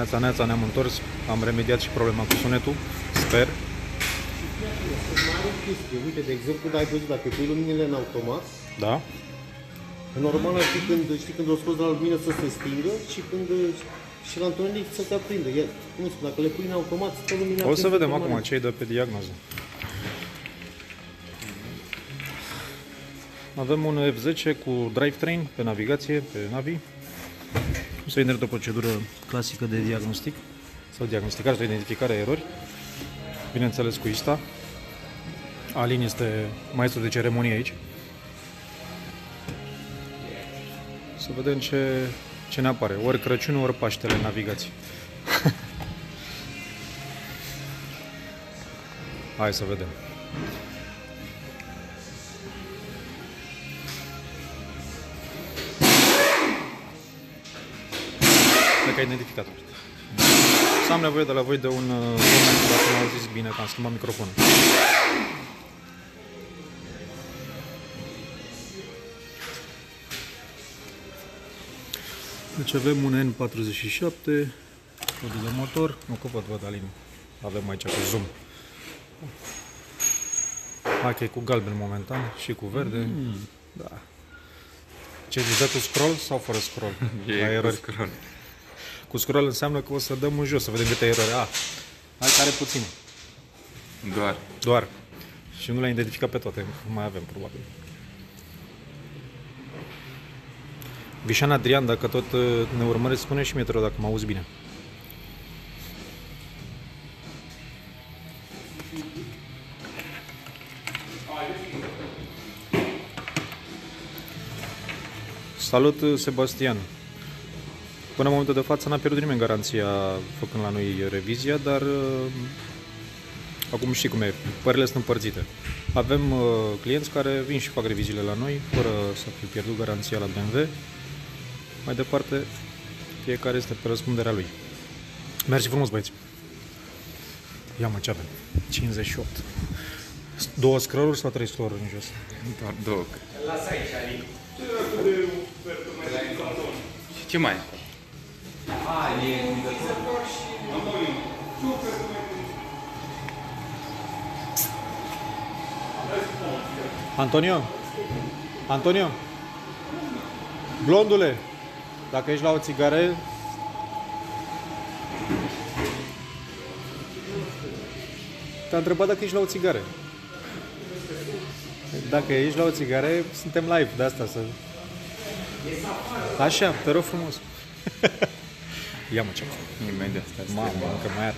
Neața, neața, ne-am întors, am remediat și problema cu sunetul, sper. Mai are o chestie, uite, de exemplu, ai văzut, dacă pui luminile în automat, Da? normal ar fi când, știi, când o scoți de la lumină să se stingă și când și la întuneric să se aprindă. Iar, cum spun, dacă le pui în automat, stă lumina. O să vedem acum ce-i dă pe diagnoză. Avem un F10 cu drivetrain pe navigație, pe Navi. O să intre o procedură clasică de diagnostic sau diagnosticare sau identificare a erori. Bineînțeles cu ISTA. Alin este maestru de ceremonie aici. Să vedem ce ne apare. Ori Crăciunul, ori Paștele în navigație. Hai să vedem. Cred că ai identificat-o. Să am nevoie de la voi de un moment dacă nu auziți bine, că am schimbat microfonul. Deci avem un N47, codul de motor, nu că văd, Alin. Avem aici cu zoom. Hai că e cu galben momentan și cu verde. Da. Ce zici, dă cu scroll sau fără scroll? E cu scroll. Cu scroll înseamnă că o să dăm în jos, să vedem câte erori. Hai că are puține. Doar. Și nu le-am identificat pe toate, mai avem probabil. Vișan Adrian, dacă tot ne urmărești, spune și mie, te rog, dacă mă auzi bine. Salut, Sebastian. Până în momentul de față n-a pierdut nimeni garanția făcând la noi revizia, dar acum știi cum e, părerile sunt împărțite. Avem clienți care vin și fac reviziile la noi, fără să fi pierdut garanția la BMW. Mai departe, fiecare este pe răspunderea lui. Mersi frumos, băieți. Ia mă, ce avem? 58. 2 scroll-uri sau 3 scroll-uri în jos? Doar 2. Lasă aici, Alin. Și ce mai e? Antonio? Antonio? Blondule, dacă ești la o țigare... Te-a întrebat dacă ești la o țigare. Dacă ești la o țigare, suntem live de asta să... Așa, te rog frumos. Ia mă ce. Imediat asta. Mamă, încă mai are.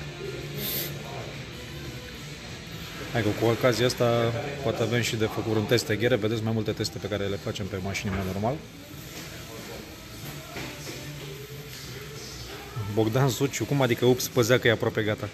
Hai că cu ocazia asta poate avem și de făcut un test de ghere. Vedeți mai multe teste pe care le facem pe mașinile mele normal. Bogdan Suciu, cum adică ups, păzea că e aproape gata?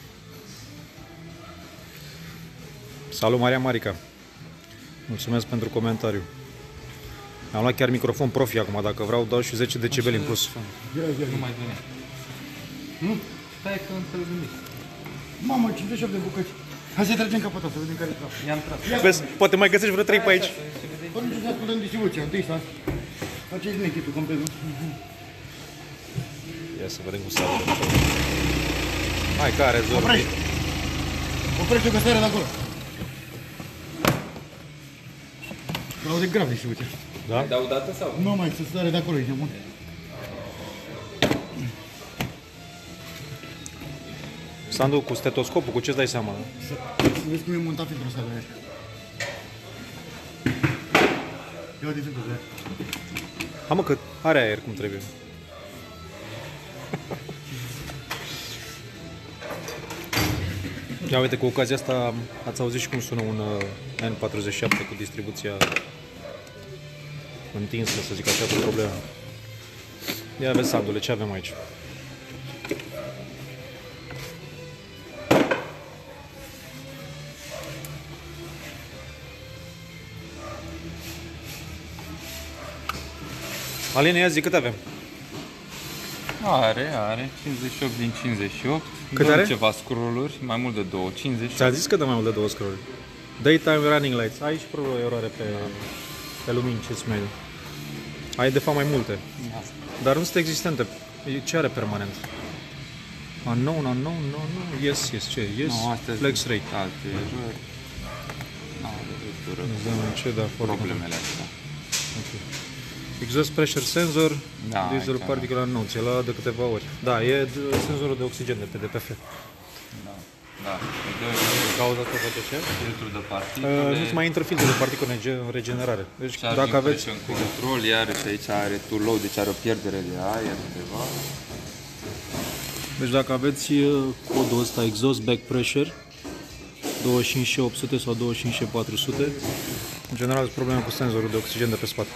Salut Maria Marica. Mulțumesc pentru comentariu. Am luat chiar microfon profi acum, dacă vreau dau și 10 decibeli în plus. Nu mai vine. Nu? Stai că înțeleg nimic. Mamă, 58 de bucăți. Hai să tragem capătul, să vedem care e traf. I-am tras. Vezi, poate mai găsești vreo 3 pe aici. Păi nu știu să ascultăm distribuția, întâi să faceți nechitul complet. Ia să vedem cum se aude. Hai, care zor. Oprește o stare de acolo. Că aude grav distribuția. Da? Dau dată sau? Nu mai, să stare de acolo, e bun. Sandu, cu stetoscopul, cu ce-ți dai seama? Să vezi cum e montat filtrul ăsta de aia. Ia uite filtrul de aia. Ha, mă, că are aer cum trebuie. Ia uite, cu ocazia asta ați auzit și cum sună un N47 cu distribuția întinsă, să zic așa, cu probleme. Ia vezi, Sandule, ce avem aici? Aline, ia zi, cât avem? Are 58 din 58. Cât Dăm are? ceva scroll-uri, mai mult de 2, 50. Ți-a zis că dă mai mult de 2 scroll. Daytime running lights. Ai și probabil o eroare pe lumini, ce smell. Ai de fapt mai multe. Dar nu sunt existente. Ce are permanent? Unknown, no. Yes, ce? Yes, Nu, astea flex sunt rate. alte erori. Nu au legătură Ce, da, cu problemele astea. Ok. Exhaust pressure sensor, Da, diesel aici, particular notes, e la de câteva ori. Da, e senzorul de oxigen de pe DPF. Da. Cauza asta face ce? Filtrul de particule. Nu-ți mai intră filtrul de particule în regenerare. Deci Charging dacă aveți... pressure control, iarăși aici are too low, deci are o pierdere de aer undeva. Deci dacă aveți codul ăsta exhaust back pressure 25800 sau 25400, în general sunt probleme cu senzorul de oxigen de pe spate.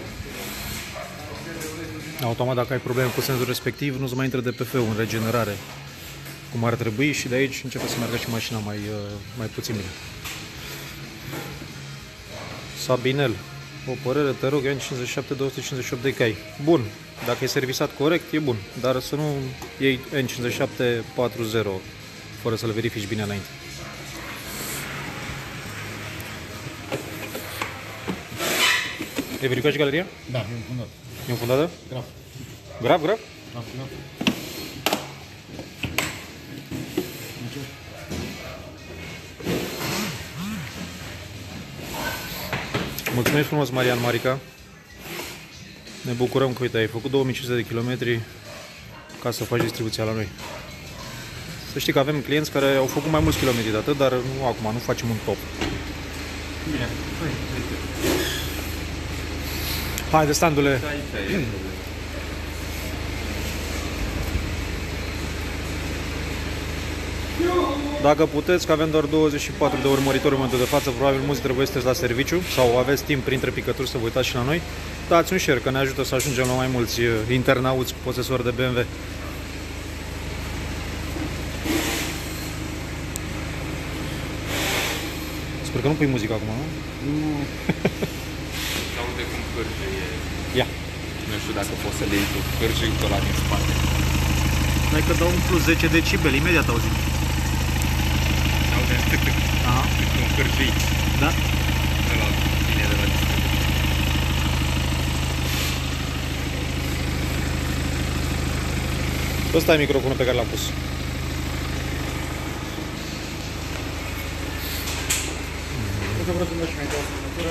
Automat dacă ai probleme cu senzorul respectiv, nu-ți mai intră DPF-ul în regenerare cum ar trebui și de aici începe să meargă și mașina mai puțin bine. Sabinel, o părere, te rog, N57-258 de cai. Bun, dacă e servisat corect, e bun, dar să nu iei N57-40 fără să-l verifici bine înainte. E verificat și galeria? Da, e înfundat. E înfundată? Grav. Grav? Grav. Mulțumesc frumos, Marian Marica. Ne bucurăm că, uite, ai făcut 2500 de kilometri ca să faci distribuția la noi. Să știi că avem clienți care au făcut mai mulți kilometri de atât, dar nu acum, nu facem un top. Bine, Haide, standule! Dacă puteți, că avem doar 24 de urmăritori în momentul de față, probabil mulți trebuie să la serviciu sau aveți timp printre picături să vă uitați și la noi, dați un share, că ne ajută să ajungem la mai mulți internauți posesori de BMW. Sper că nu pui muzică acum, nu? Nu. Se aude cum cârge. Ia! Nu știu dacă poți să le iei tu cârjeitul ăla din spate. Hai că dau un plus 10 decibeli, imediat auzim. Se aude tic-tic. Aha. Un cârjei. Da? Ăla vine de la distribuție. Ăsta e microfonul pe care l-am pus. Dacă vreau să mergi mai dau semnătură,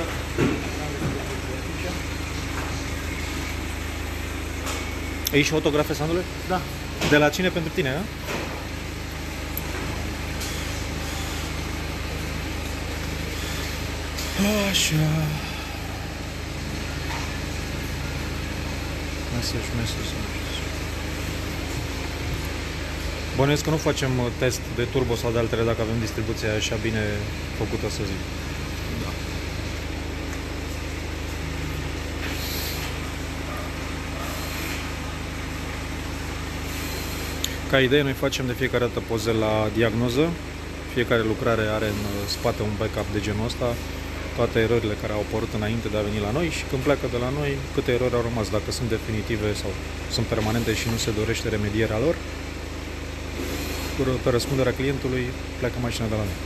E și autografe, Sandule? da. De la cine pentru tine, a? Așa. Mesaj. Bănuiesc că nu facem test de turbo sau de altele dacă avem distribuția așa bine făcută, să zic. Da. Ca idee, noi facem de fiecare dată poze la diagnoză. Fiecare lucrare are în spate un backup de genul ăsta, toate erorile care au apărut înainte de a veni la noi și când pleacă de la noi, câte erori au rămas, dacă sunt definitive sau sunt permanente și nu se dorește remedierea lor. Pe răspunderea clientului pleacă mașina de la noi.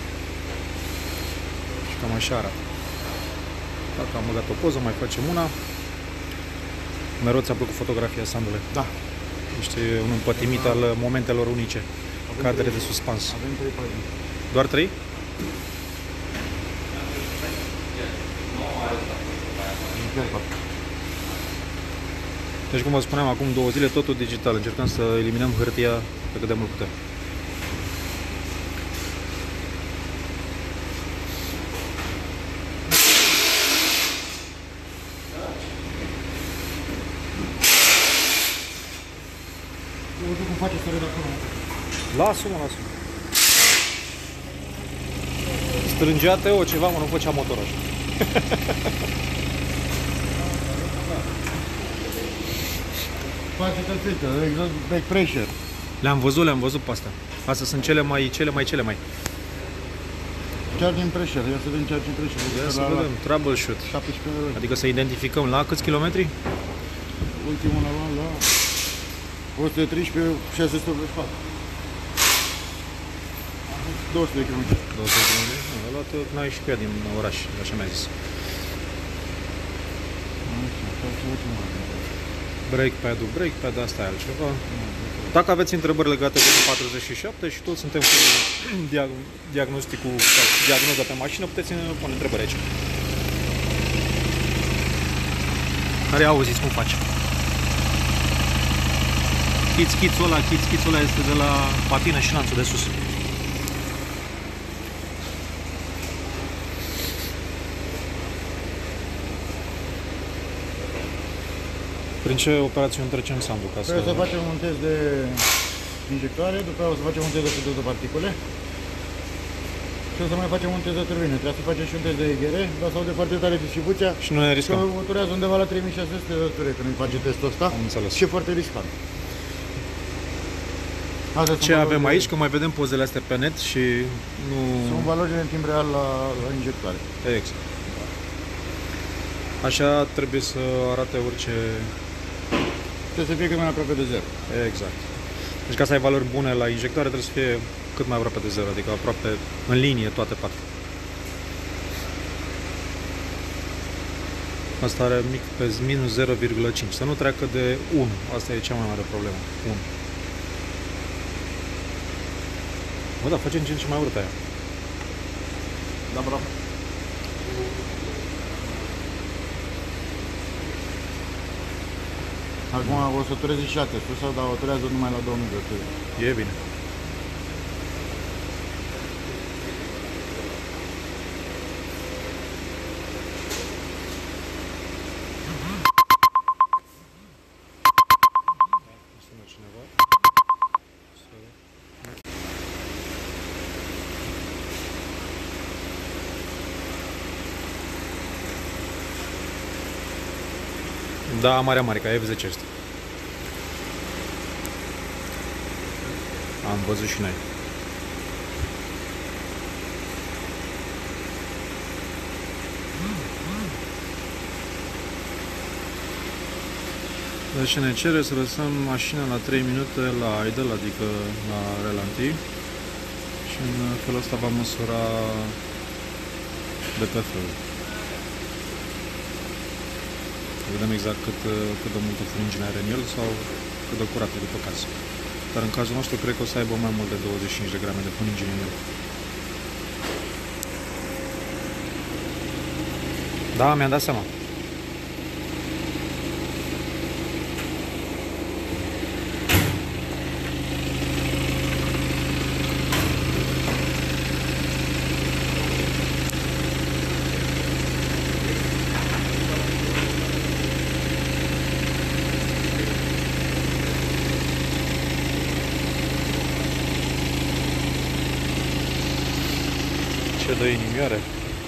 Și cam așa arată. Dacă am băgat o poză, mai facem una. Mereu ți-a plăcut fotografia, Sandule? Da. Ești un împătimit al momentelor unice. Cadre de suspans. Avem 3 pagini. Doar 3? Deci, cum vă spuneam, acum 2 zile totul digital. Încercăm să eliminăm hârtia pe cât de mult putem. Eu văd cum face să redactorul. Lasă-mă. Strângea Teo ceva, mă, nu făcea motorul așa. Face tățită, exhaust back pressure. Le-am văzut pe astea. Astea sunt cele mai. Charging pressure, ia să vedem charging pressure. Ia să vedem, troubleshoot. 17 euro. Adică să identificăm la câți kilometri? Ultimul la 113, 684. 200 de km. 200 de km? A luat, n-ai și pe ea din oraș, așa mi-a zis. Brake pad-ul, asta e altceva. Dacă aveți întrebări legate de 47 și toți suntem cu diagnosticul sau diagnoza pe mașină, puteți pune întrebări aici. Care auziți cum face? Chiț-chițul ăla este de la patină și lanțul de sus. Prin ce operațiuni trecem, Sandu? Ca Trebuie să facem un test de injectoare, după aceea o să facem un test de fluid de particule și o să mai facem un test de turbine. Trebuie să facem și un test de eghere, dar sau de foarte tare distribuția. Și nu ne riscăm. Că durează undeva la 3600 de ture când îi face testul ăsta. Am înțeles. Și e foarte riscant. Ce avem aici, că mai vedem pozele astea pe net și nu... Sunt valorile în timp real la injectoare. Exact. Așa trebuie să arate orice... Trebuie să fie cât mai aproape de zero. Exact. Deci ca să ai valori bune la injectoare trebuie să fie cât mai aproape de zero, adică aproape în linie toate patru. Asta are mic pe minus 0,5. Să nu treacă de 1. Asta e cea mai mare problemă. 1. Bă, dar facem ce în ce mai urât aia. Da, bravo. Acum o să turezi și la testul sau dar o turează numai la 2000 de ture. E bine. Sună cineva. Da, Marea Marica, F10 este. Am văzut și noi. Deci ne cere să lăsăm mașina la 3 minute la idle, adică la relanti. Și în felul ăsta va măsura BPF-ul. Vedem exact cât de multă frângine are în el sau cât de curat e după caz. Dar în cazul nostru cred că o să aibă mai mult de 25 de grame de frângine în el. Da, mi-am dat seama. Ce dă inimioare.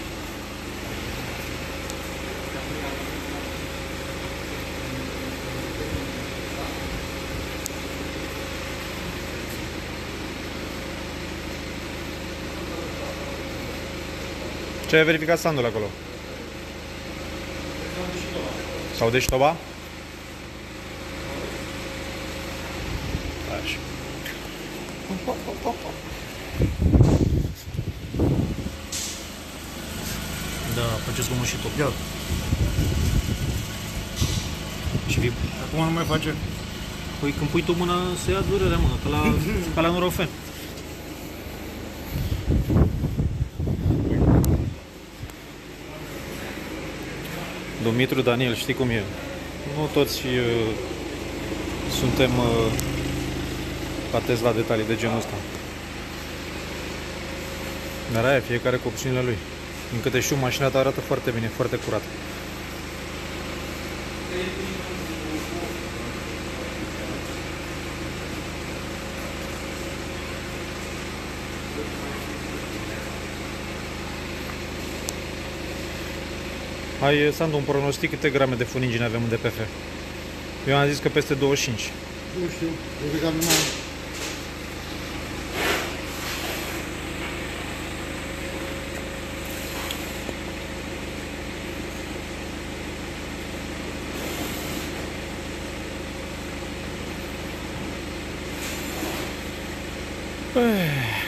Ce ai verificat, Sandul, acolo? Sau de ștoba? Așa. Da, faceți zgomot și tot. Ia. Și vii. Acum nu mai face. Păi când pui tu mâna să ia durerea, mână, ca la Nurofen. Dumitru Daniel, știi cum e? Nu toți suntem atenți la detalii de genul ăsta. Dar aia, fiecare cu opțiunile lui. Din câte știu, mașina ta arată foarte bine, foarte curat. Hai, Sandu, un pronostic, câte grame de funingine avem în DPF? Eu am zis că peste 25. Nu știu, eu cred că am numai... Eh.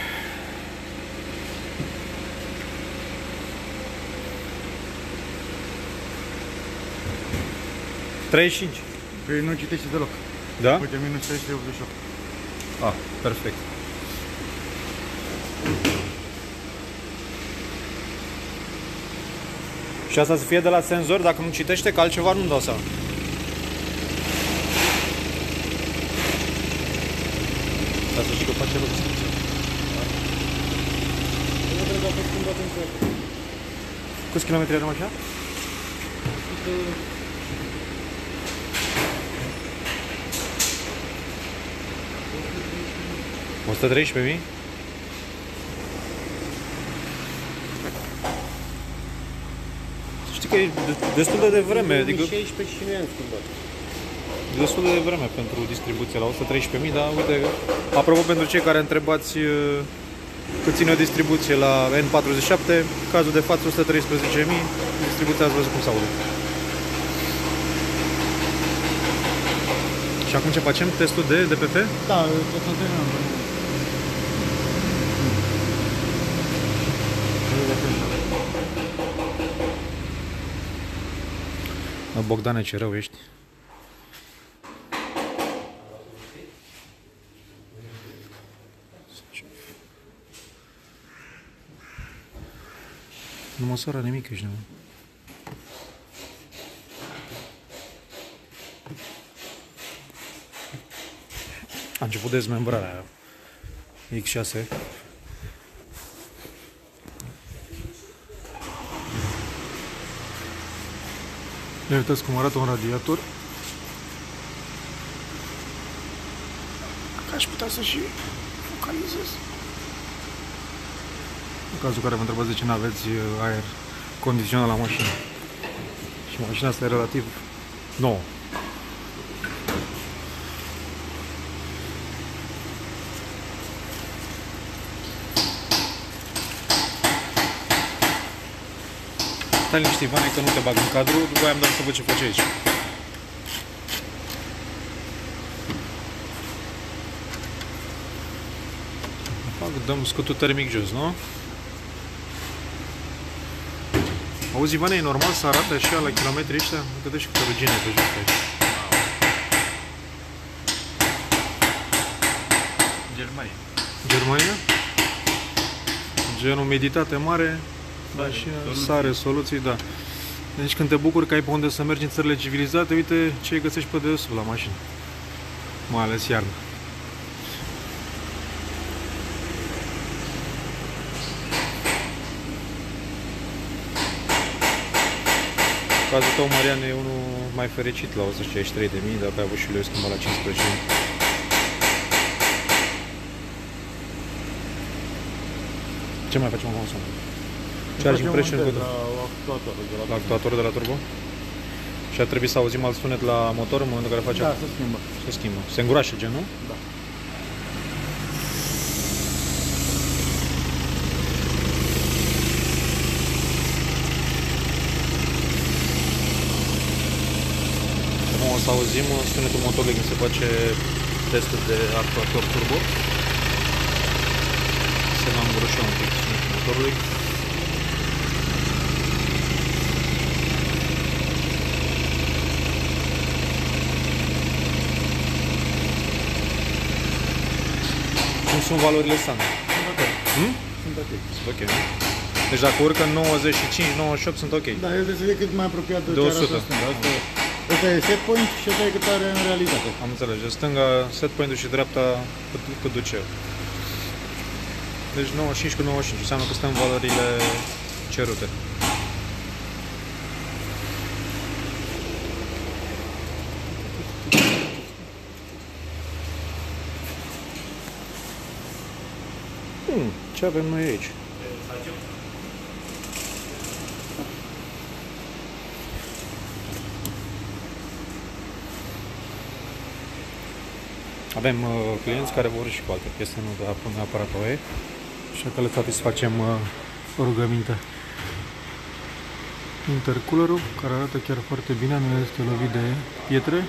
35. Păi nu citește deloc. Da? Uite, minus 388. Ah, perfect. Și asta să fie de la senzor, dacă nu citește, că altceva nu-mi dau seama. Ca să știi că face rău distribuție. Nu cred că a fost schimbat în toate. Câți kilometri are mașina? 113.000? Știi că e destul de devreme, adică 16 și nu i-am schimbat. destul de devreme pentru distribuție la 113.000, dar uite, apropo pentru cei care întrebați cât ține o distribuție la N47, cazul de față 113.000, distribuția ați văzut cum s-aude. Și acum ce facem? Testul de DPF? Da, o să terminăm. Bogdane, ce rău ești. Nu măsoară nimic, ești nebun. A început dezmembrarea X6. Ne uitați cum arată un radiator. Că aș putea să și focalizez. În cazul care vă întrebați de ce nu aveți aer condiționat la mașină. Și mașina asta e relativ nouă. Stai liniștit, Ivane, că nu te bag în cadru, după aia am dat să văd ce faci aici. Dăm scutul termic jos, nu? Auzi, Ivane, e normal să arate așa la kilometri ăștia? Gândește câte rugine pe jos pe aici. Germania. Germania? Gen umiditate mare, dar și sare, soluții, da. Deci când te bucuri că ai pe unde să mergi în țările civilizate, uite ce găsești pe dedesubt la mașină. Mai ales iarna. Cazul tău, Marian, e unul mai fericit la 163.000, dar pe-a avut și lui schimbat la 15.000. Ce mai facem acum? Charging pressure la actuatorul de la turbo? Și ar trebui să auzim alt sunet la motor în momentul în care facem? Da, se schimbă. Se schimbă. Se îngroașă gen, nu? Da. Acum o să auzim sunetul motorului când se face testul de actuator turbo. Se va îngroșa un pic sunetul motorului. Cum sunt valorile standard? Sunt ok. Sunt ok. Sunt ok, nu? Deci dacă urcă în 95, 98 sunt ok. Da, eu trebuie să fie cât mai apropiat de De ce 100. arată stânga. Asta e set point și asta e cât are în realitate. Am înțeles. De stânga set point-ul și dreapta cât duce eu. Deci 95 cu 95 înseamnă că stăm în valorile cerute. Ce avem noi aici? Avem clienți care vor și cu alte piese, nu doar neapărat OE, așa că le satisfacem rugămintea. Intercoolerul, care arată chiar foarte bine, nu este lovit de pietre.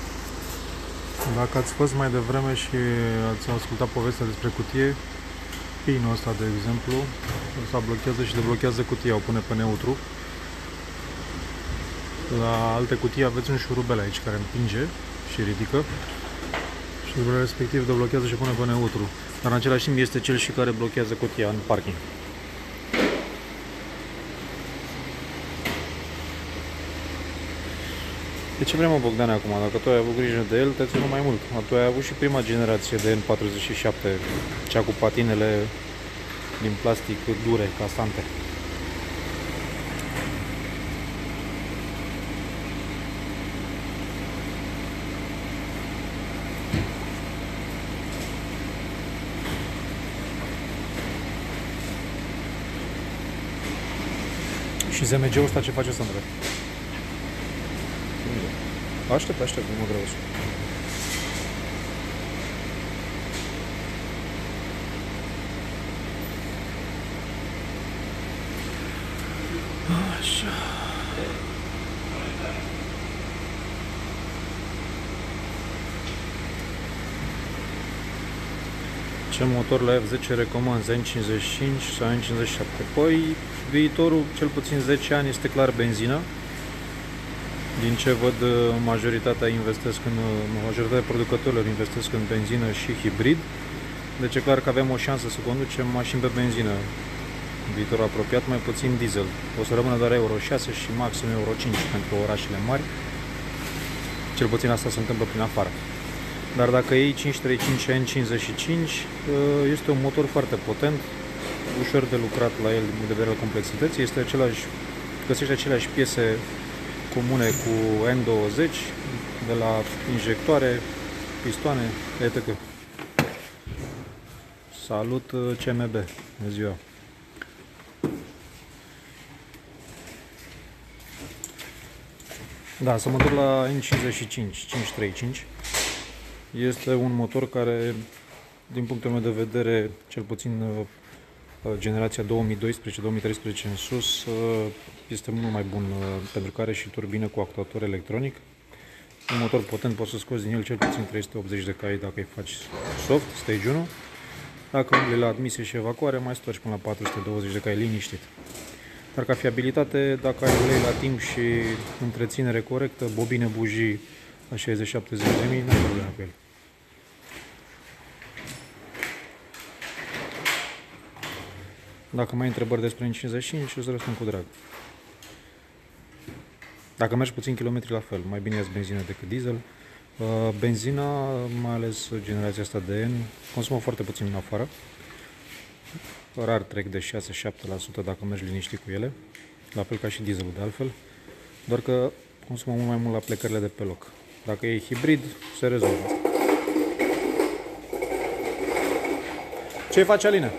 Dacă ați fost mai devreme și ați ascultat povestea despre cutie, pinul ăsta, de exemplu, ăsta blochează și deblochează cutia, o pune pe neutru. La alte cutii aveți un șurubel aici care împinge și ridică. Șurubelul respectiv deblochează și pune pe neutru. Dar în același timp este cel și care blochează cutia în parking. De ce vrem, Bogdane, acum? Dacă tu ai avut grijă de el, te ținu mai mult. Tu ai avut și prima generație de N47, cea cu patinele din plastic dure, casante. Și ZMG-ul ăsta ce face, Sandra? Aștept, nu mă greu. Așa. Ce motor la F10 recomanzi? N55 sau N57? Păi, viitorul, cel puțin 10 ani, este clar benzină. Din ce văd, majoritatea producătorilor investesc în benzină și hibrid. Deci e clar că avem o șansă să conducem mașini pe benzină în viitorul apropiat, mai puțin diesel. O să rămână doar Euro 6 și maxim Euro 5 pentru orașele mari. Cel puțin asta se întâmplă prin afară. Dar dacă iei 535 N55, este un motor foarte potent, ușor de lucrat la el din vedere al complexității. Găsești aceleași piese comune cu N20, de la injectoare, pistoane, etc. Salut, CMB, bună ziua! Da, să mă duc la N55, 535. Este un motor care, din punctul meu de vedere, cel puțin generația 2012-2013 în sus, este mult mai bun pentru că are și turbină cu actuator electronic. Un motor potent, poți să scoți din el cel puțin 380 de cai dacă îi faci soft, stage 1. Dacă umbli la admisie și evacuare, mai stoci până la 420 de cai liniștit. Dar ca fiabilitate, dacă ai ulei la timp și întreținere corectă, bobine, bujii la 60-70 de mii, nu ai probleme cu el. Dacă mai ai întrebări despre N55, îți răspund cu drag. Dacă mergi puțin kilometri, la fel, mai bine ia benzină decât diesel. Benzina, mai ales generația asta de N, consumă foarte puțin în afară. Rar trec de 6-7% dacă mergi liniștit cu ele, la fel ca și dieselul de altfel, doar că consumă mult mai mult la plecările de pe loc. Dacă e hibrid, se rezolvă asta. Ce face Alina?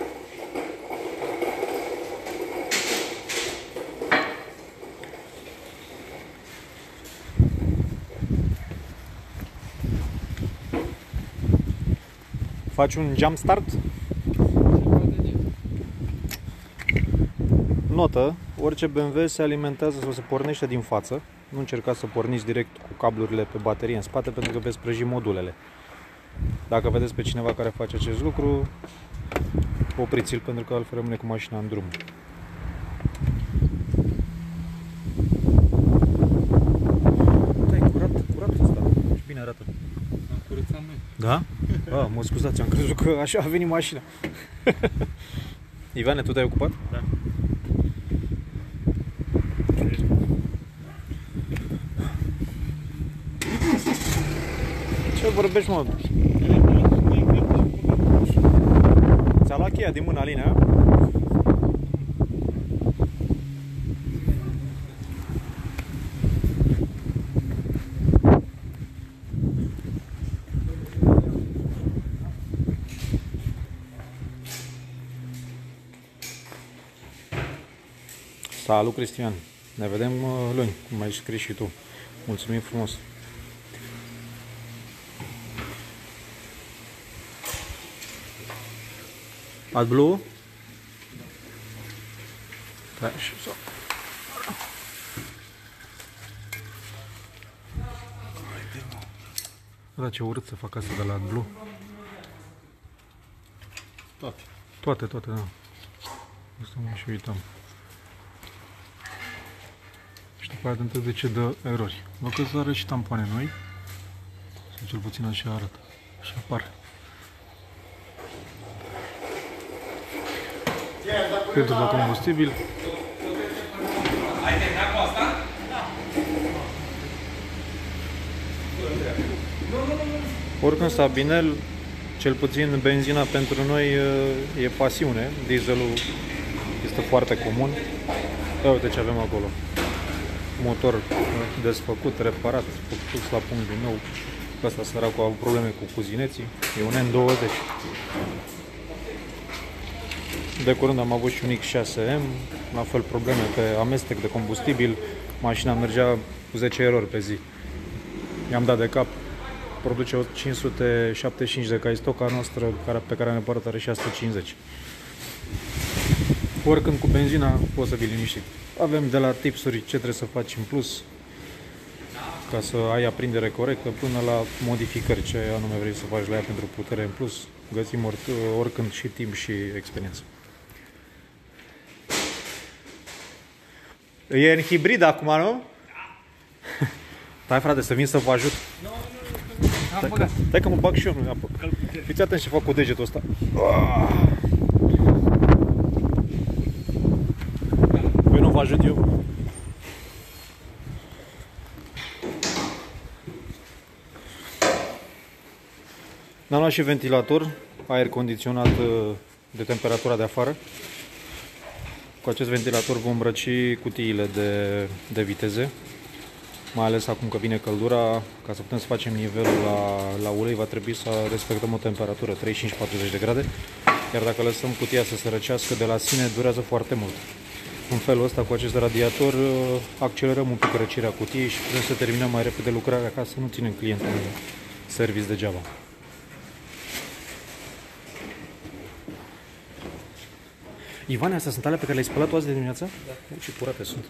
Faci un jump start? Notă, orice BMW se alimentează sau se pornește din față. Nu încercați să porniți direct cu cablurile pe baterie în spate pentru că veți prăji modulele. Dacă vedeți pe cineva care face acest lucru, opriți-l pentru că altfel rămâne cu mașina în drum. Da, e curat ăsta. Și bine arată. Am curățat noi. Da? Ah, mă scuzați, am crezut că așa a venit mașina. Ivane, tu te-ai ocupat? Da. Ce vorbești, mă? Ți-a luat cheia din mână, Alina? Salut, Cristian! Ne vedem luni, cum ai scris și tu. Mulțumim frumos! AdBlue? Da, și so. Da, ce urât să fac asta de la AdBlue. Toate. Toate, da. Stăm și uităm. Și după aia te întreb de ce dă erori. Văd că are și tampoane noi. Sau cel puțin așa arată. Așa apar. Filtrul de combustibil. Ai terminat cu asta? Oricând Sabinel, cel puțin benzina pentru noi e pasiune. Dieselul este foarte comun. Ia uite ce avem acolo. Motor desfăcut, reparat, pus la punct din nou. Ăsta săracul a avut probleme cu cuzineții. E un N20. De curând am avut și un X6M, la fel probleme pe amestec de combustibil. Mașina mergea cu 10 erori pe zi. I-am dat de cap. Produce 575 de cai, stoca noastră pe care ne poartă are 650. Oricând cu benzina poți să fii liniștit. Avem de la tipsuri ce trebuie să faci în plus ca să ai aprindere corectă până la modificări ce anume vrei să faci la ea pentru putere în plus. Găsim oricând și timp și experiență. E în hibrid acum, nu? Stai frate, să vin să vă ajut. Stai că mă bag și eu în apă. Fiți atenți ce fac cu degetul ăsta. Păi nu vă ajut eu. Am luat și ventilator, aer condiționat de temperatura de afară. Cu acest ventilator vom răci cutiile de viteze. Mai ales acum că vine căldura, ca să putem să facem nivelul la ulei, va trebui să respectăm o temperatură 35-40 de grade. Iar dacă lăsăm cutia să se răcească de la sine, durează foarte mult. În felul ăsta, cu acest radiator, accelerăm un pic răcirea cutiei și putem să terminăm mai repede lucrarea ca să nu ținem clientul în service degeaba. Ivane, astea sunt alea pe care le-ai spălat azi de dimineață? Da. Ce curate sunt.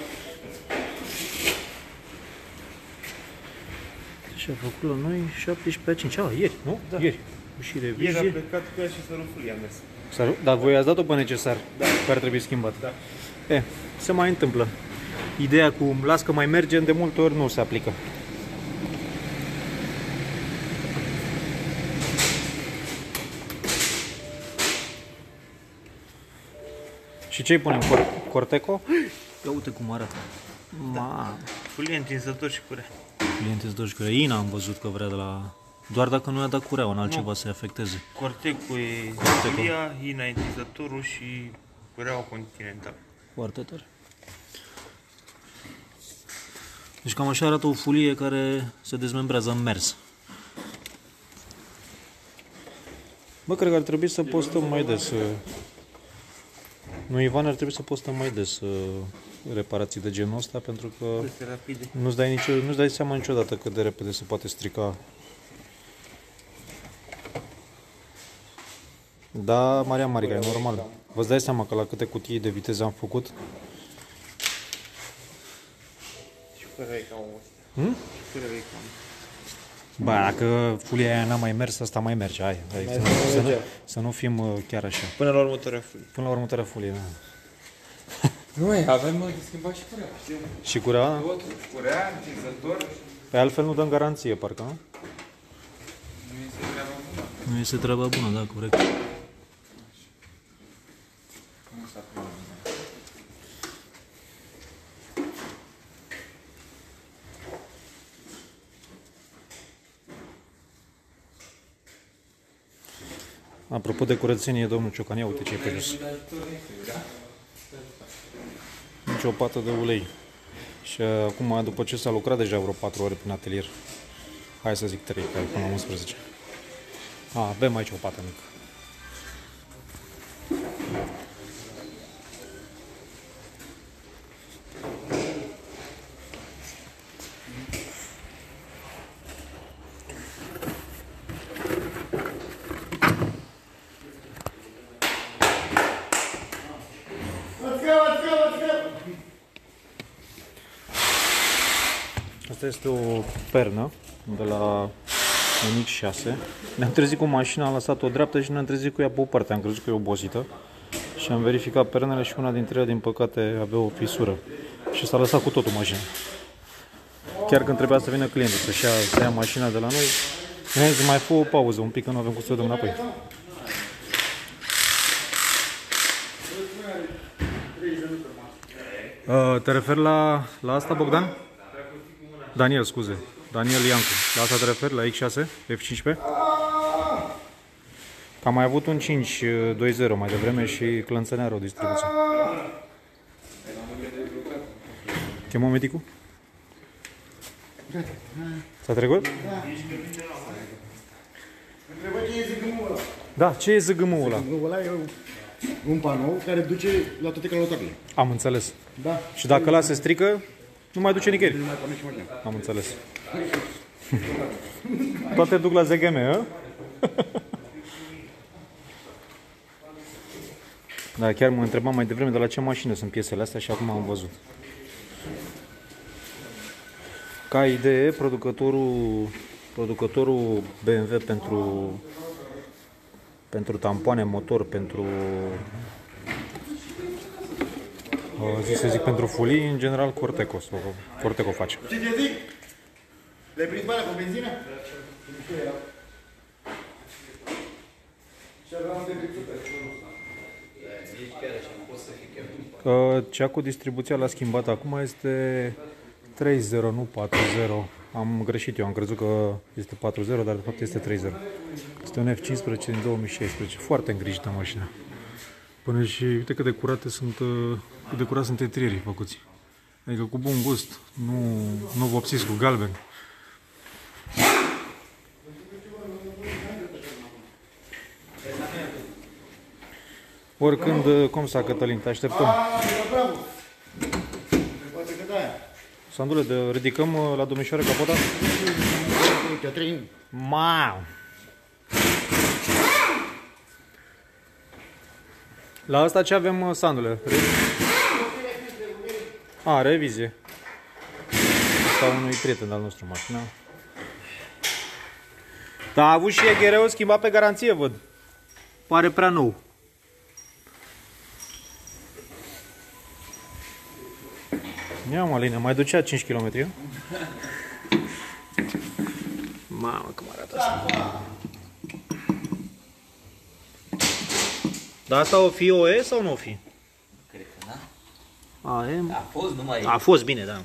Și a făcut la noi 17.5. Ieri, nu? Da. Ieri. Și revizie. Ieri a plecat cu ea și săruful a mers. Dar voi ați dat-o pe necesar, da, care trebuie schimbat. Da. Se mai întâmplă. Ideea cu las că mai merge, de multe ori nu se aplică. Și ce-i punem? Corteco? Ia uite cum arată. Mamă. Fulie întinsător și curea. Fulie întinsător și curea. Ina am văzut că vrea de la... Doar dacă nu i-a dat cureaua în altceva să-i afecteze. Corteco e fulia, Ina e întinsătorul și cureaua continental. Foarte tare. Deci cam așa arată o fulie care se dezmembrează în mers. Bă, cred că ar trebui să postăm mai des. Nu, Ivan, ar trebui să postăm mai des reparații de genul ăsta, pentru că nu-ți dai seama niciodată cât de repede se poate strica. Da, Maria Marica, e normal. Vă dai seama că la câte cutii de viteză am făcut? Și curea e cam o curea e cam... Bă, dacă fulia aia n-a mai mers, asta mai merge. Hai să nu fim chiar așa. Până la următoarea fulie. Până la următoarea fulie, da. Nu, avem de schimbat și curea, știu. Și curea? Tot, curea, întinzător. Pe altfel nu dăm garanție, parcă, nu? Nu este treaba bună. Nu este treaba bună, da, corect. Cum s-a prins? Apropo de curățenie, domnul Ciocan, ia uite ce e pe jos. Nici o pată de ulei. Și acum, după ce s-a lucrat deja vreo 4 ore prin atelier, hai să zic 3, că până la 11. Avem aici o pată mică. Asta este o pernă de la un X6. Ne-am trezit cu mașina, am lăsat-o dreaptă și ne-am trezit cu ea pe o parte. Am crezut că e obosită și am verificat pernele și una dintre ele, din păcate, avea o fisură și s-a lăsat cu totul mașina. Chiar când trebuia să vină clientul să ia mașina de la noi, ne-a zis mai fă o pauză un pic, că nu avem cum să o dăm înapoi. Te referi la asta, Bogdan? Daniel, scuze. Daniel Iancu. La asta te referi? La X6? F15? Am mai avut un 5.2.0 mai devreme și clănțăneară o distribuție. Chemăm medicul? S-a trecut? Da, ce e zgm-ul ăla? Zgm-ul ăla e un panou care duce la toate călătorile. Am înțeles. Da. Și dacă ăla se strică, nu mai duce nicăieri. Nu mai pornește mașina. Am înțeles. Toate duc la ZGM, a? Da, chiar mă întrebam mai devreme de la ce mașină sunt piesele astea și acum am văzut. Ca idee, producătorul BMW pentru tampoane motor, pentru pentru fulii, în general Corteco face. Ce te zic? Le-ai prins bani cu benzină? Cea cu distribuția l-a schimbat acum este 3.0, nu 4.0. Am greșit eu, am crezut că este 4.0, dar de fapt este 3.0. Este un F15 din 2016. Foarte îngrijită mașina. Până și uite cât de curate sunt, cât de curat sunt etrierii făcuți. Adică cu bun gust, nu vopsiți cu galben. Oricând, cum s-a, Cătălin, te așteptăm. Sandule, ridicăm la domnișoară capota? Mau! La asta ce avem, Sandule? A, revizie. Asta unui prieten al nostru, mașina. Da, a avut și EGR-ul schimbat pe garanție, văd. Pare prea nou. Ia mă, Aline, mai ducea 5 km, eu? Mamă, cum arată asta. Dar asta o fi OE sau nu o fi? Cred că da. AM? A fost numai... A fost bine, da.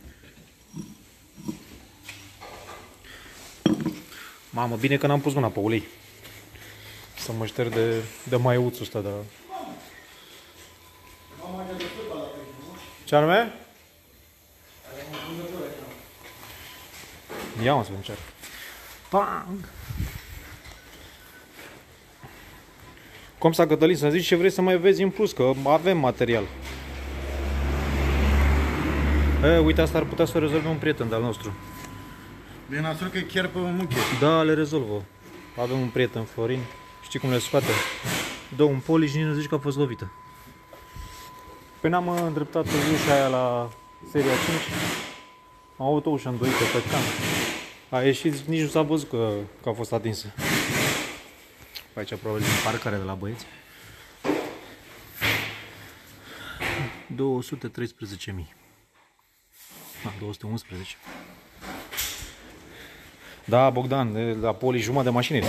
Mamă, bine că n-am pus mâna pe ulei. Să mă șterg de maiuțul ăsta, dar... Ce anume? Ia mă să încerc. Pang! Cum s-a, Cătălin, să zici ce vrei să mai vezi în plus, că avem material. Uite, asta ar putea să o rezolve un prieten de-al nostru. Bine, nasol că e chiar pe muche. Da, le rezolvă. Avem un prieten, Florin. Știi cum le scoate? Dă un polish și nici nu zici că a fost lovită. Păi n-am îndreptat ușa aia la seria 5. Am avut o ușă îndoită pe cam. A ieșit, nici nu s-a văzut că a fost atinsă. Aici probabil din parcare de la băieți. 213.000. 211. Da, Bogdan, la poli jumătate de mașină.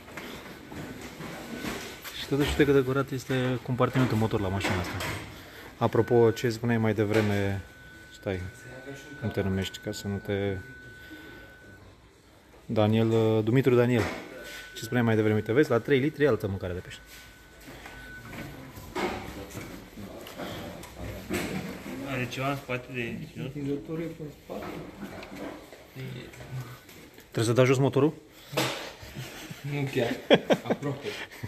Și totuși știi cât de curat este compartimentul motor la mașina asta. Apropo, ce spuneai mai devreme, stai, cum te numești, ca să nu te... Daniel, Dumitru Daniel. Ce spuneai mai devreme, te vezi, la 3 litri e altă mâncare de pește. Are ceva în spate de ținut? Trebuie să dai jos motorul? Nu chiar. Aproape.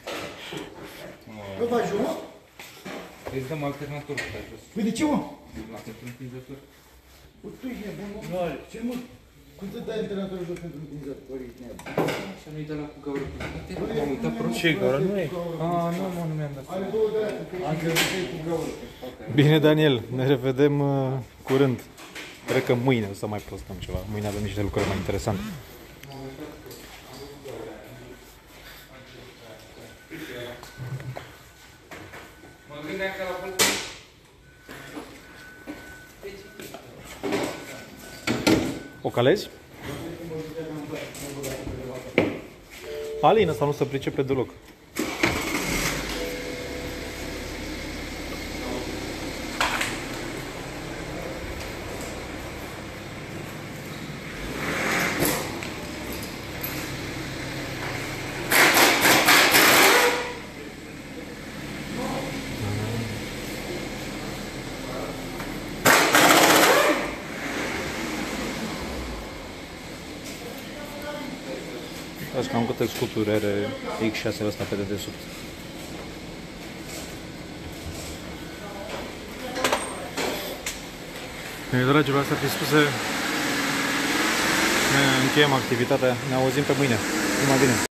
Nu faci jos? Îți dăm alternator pe jos. Păi de ce, mă? Pentru împinzător. Tu ești nebun, mă? Ce, mă? Cum să dai alternatorul jos pentru împinzător? Și nu-i de la cu gaură pe spate. M-am uitat prost. Ce gaură? Nu e. Nu mi-am dat seama. Am crezut că e cu gaură pe spate. Bine, Daniel, ne revedem curând. Cred că mâine o să mai postăm ceva. Mâine avem niște lucruri mai interesante. Mă gândeam că la fel. O calezi? Alin ăsta nu se pricepe deloc. Vezi cam câte scuturi are X6 ăsta pe dedesubt. Dragilor, astea fi spuse, ne încheiem activitatea, ne auzim pe mâine. Numai bine!